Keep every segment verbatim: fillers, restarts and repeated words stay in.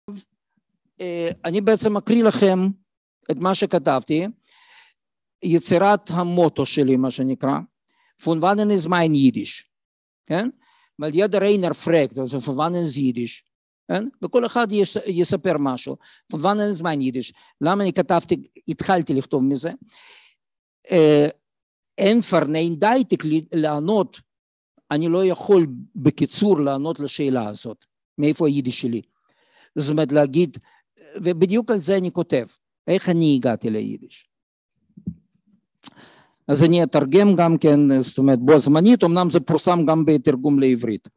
אני בעצם מקריא לכם את מה שכתבתי, יצירת המוטו שלי, מה שנקרא, von wann ist mein Jiddisch, כן? weil jeder einer fragt, also von wann ist Jiddisch, כן? וכל אחד יספר משהו, von wann ist mein Jiddisch, למה אני כתבתי, התחלתי לכתוב מזה, אין פרנאין דייטק לענות, אני לא יכול בקיצור לענות לשאלה הזאת, מאיפה היידיש שלי, זאת אומרת להגיד, ובדיוק על זה אני כותב, איך אני הגעתי ליידיש. אז אני אתרגם גם כן, זאת אומרת, בו זמנית, אמנם זה פורסם גם בתרגום לעברית.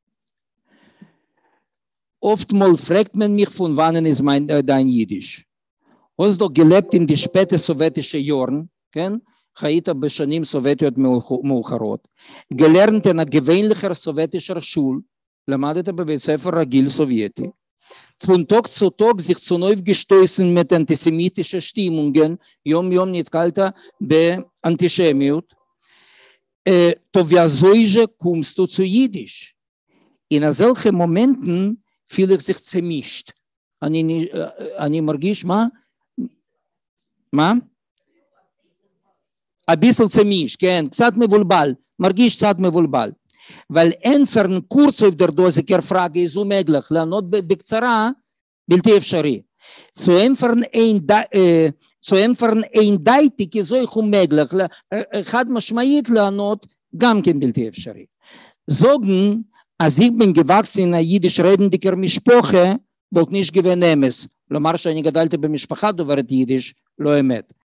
Oftmals fragt man mich, von wann ist mein, dein Jiddisch? Hast du gelebt in die späte sowjetische Jahren, כן? חיית בשנים סובייטיות מאוחרות, גלרנת in gewöhnlicher sowjetischer Schule, למדת בבית ספר רגיל סובייטי, von Tag zu Tag sich zu neu gestoßen mit antisemitischen Stimmungen, יום יום נתקלת באנטישמיות, to wieso kommst du zu Jiddisch? In solchen Momenten fühle ich sich zermischt. אני, אני מרגיש מה? מה? הביסל צמיש, כן, קצת מבולבל, מרגיש קצת מבולבל. אבל אין פרן קורס auf der Dosiker Frage ist unmöglich, לענות בקצרה בלתי אפשרי. zu empfern ein zu empfern ein דייטיק ist auch unmöglich, חד משמעית לענות גם כן בלתי אפשרי. Sagen, als ich bin gewachsen in einer jiddisch redendiger משפחה, wollte nicht gewinnen אמס. כלומר שאני גדלתי במשפחה דוברת יידיש, לא אמת.